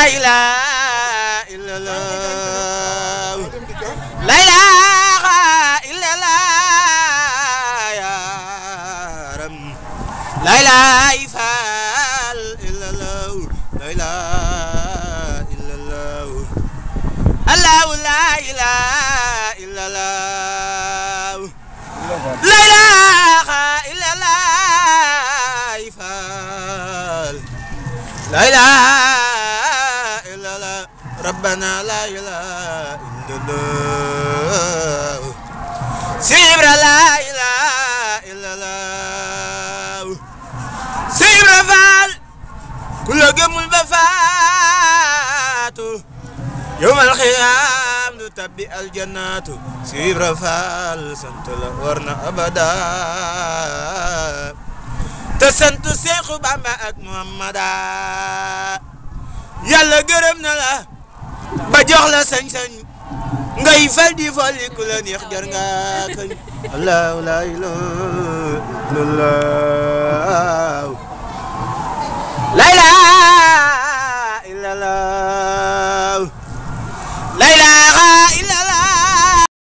ilaha illallah la ilaha illallah ya ram la ilaha illallah la ilaha illallah Allah la ilaha illallah la ilaha illallah لا إله إلا الله ربنا لا إله إلا الله سيبر لا إله إلا الله سيبر فال كل جمل بفات يوم القيامة تبي الجنات سيبر فال سنت ورنا أبدا te sant Seexu Bamba ak Muhammada yàlla gërëm na la ba jox la sañ-sañ ngay fal di folli ku la neex jar nga kañ Allahu la ilaha illallah